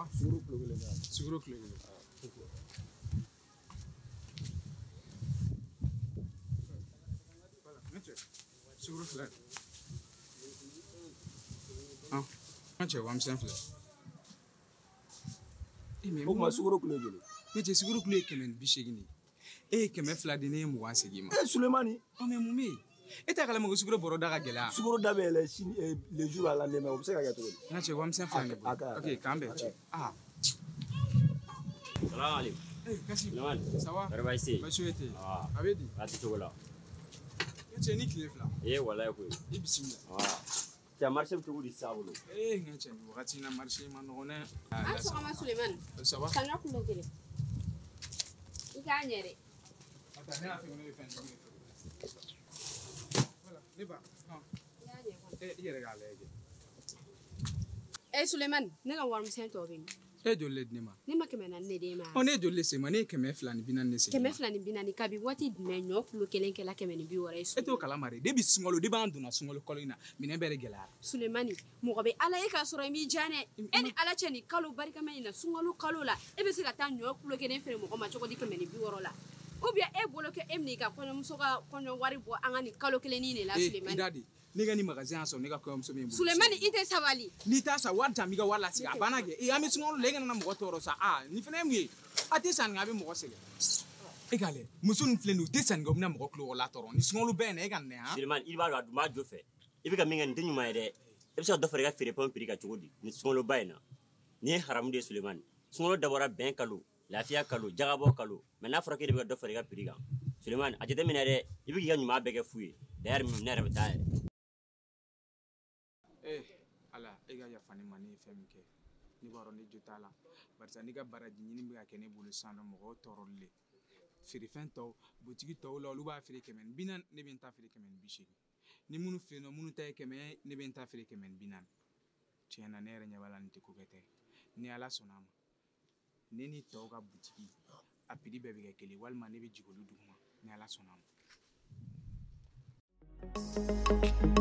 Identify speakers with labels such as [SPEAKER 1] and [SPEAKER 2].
[SPEAKER 1] Suguru kilo kelen.
[SPEAKER 2] Suguru kilo kelen. Voilà, ŋa suguru filɛ. Ŋa cɛ wamisɛn filɛ.
[SPEAKER 1] O kuma suguru kilo joli?
[SPEAKER 2] Ŋa cɛ suguru kilo ye 180 de. E ye 200 di ne ye 20 segin ma.
[SPEAKER 1] Sulemani.
[SPEAKER 2] Mais mun bɛ yen? E t'a kalama ko suguru bɔrɔ da ka gɛlɛya.
[SPEAKER 1] Suguru da bɛ yɛlɛ le jour à la lendemain o bɛ se ka kɛ cogo di?
[SPEAKER 2] Ŋa cɛ wamisɛn filɛ ne bolo. Ok, k'an bɛn cɛ.
[SPEAKER 3] Salam alaikum.
[SPEAKER 2] Kasi.
[SPEAKER 3] Ça va? Bari baasi tɛ yen.
[SPEAKER 2] Baasi foyi tɛ yen. A bɛ di?
[SPEAKER 3] A tɛ cogo la.
[SPEAKER 2] Ŋa cɛ ni tile fila.
[SPEAKER 3] Walayi koyi.
[SPEAKER 2] I bisimila.
[SPEAKER 3] Cɛ marché bɛ cogo di sisan bolo?
[SPEAKER 2] Ŋa cɛ nin wagati in na marché ma nɔgɔn dɛ.
[SPEAKER 4] An sɔgɔma Sulemani.
[SPEAKER 2] Ça va?
[SPEAKER 4] Saɲɔ kulo kelen. I k'a ɲɛ dɛ.
[SPEAKER 2] Attends, ne y'a fɛ ko ne bɛ fɛn jugu de feere. Voilà, ne ba.
[SPEAKER 4] I y'a ɲɛ kɔnɔ.
[SPEAKER 2] I yɛrɛ k'a lajɛ.
[SPEAKER 4] Sulemani, ne ka warimisɛn tɔ bɛ yen.
[SPEAKER 2] E joli le di ne ma?
[SPEAKER 4] Ne ma 400 de d'e ma.
[SPEAKER 2] Ne ye joli le segin ma? Ne ye 240 de segin ma.
[SPEAKER 4] 240 kabi waati jumɛn ɲɔ kulo kelen kɛla 160 ye so.
[SPEAKER 2] E t'o kalama de. Depuis sunkalo, depuis an donna sunkalo kalo in na, minɛn bɛɛ de gɛlɛyara.
[SPEAKER 4] Sulemani, mɔgɔ bɛ Ala ye k'a sɔrɔ i m'i jan dɛ. E ni Ala cɛ nin kalo barikama in na sunkalo kalo la, e bɛ se ka taa ɲɔ kulo kelen feere mɔgɔ ma cogo di 160 la? Ou bien e bolo kɛ e bɛn'i ka kɔɲɔmuso ka kɔɲɔ wari bɔ an ka nin kalo kelennin de la Sulemani.
[SPEAKER 2] I da di. Ne ka nin magasin y'a sɔrɔ ne ka kɔɲɔmuso min bolo.
[SPEAKER 4] Sulemani, i tɛ sabali.
[SPEAKER 2] N'i t'a san wari ta n b'i ka wari lasegin a banna kɛ. An bɛ sunkalo la e kana na mɔgɔ tɔɔrɔ sa. Nin fana ye mun ye? A tɛ sanni kɛ a bɛ mɔgɔ sɛgɛn. E k'a lajɛ muso nin filɛ nin ye u tɛ sanni kɛ u bɛna mɔgɔ tulo la tɔɔrɔ ni sunkalo bɛɛ na e ka nɛ
[SPEAKER 3] Sulemani, i b'a dɔn a dun b'a jo fɛ. I bɛ ka min kɛ nin tɛ ɲuman ye dɛ. E bɛ se ka dɔ fara i ka feerefɛnw prix kan cogo di? Ni sunkaloba in na. Nin ye haramu de ye Sulemani. Sunkalo dabɔra bɛn kalo, lafiya kalo, jagabɔ kalo. Mais n'a fɔra k'e de bɛ ka dɔ fara i ka prix kan. Sulemani, a jateminɛ dɛ. I bɛ k'i ka ɲuman bɛɛ kɛ fu ye. D'ailleurs ne yɛrɛ bɛ taa yɛrɛ.
[SPEAKER 2] Ala e ka yafa ne ma ne ye fɛn min kɛ ne b'a dɔn ne jo t'a la barisa ne ka baraji ɲini bɛ ka kɛ ne bolo sisan nɔ mɔgɔw tɔɔrɔli le feerefɛn tɔw butigi tɔw la olu b'a feere 140 ne bɛ n ta feere 180 ni minnu fɛ yen nɔ minnu ta ye 100 ne bɛ n ta feere 140 tiɲɛ na ne yɛrɛ ɲɛ b'a la nin tɛ ko kɛ tɛ ni Ala sɔnna a ma ne ni tɔw ka butigi a prix bɛɛ bɛ kɛ kelen walima ne bɛ jigin olu duguma ni Ala sɔnna a ma.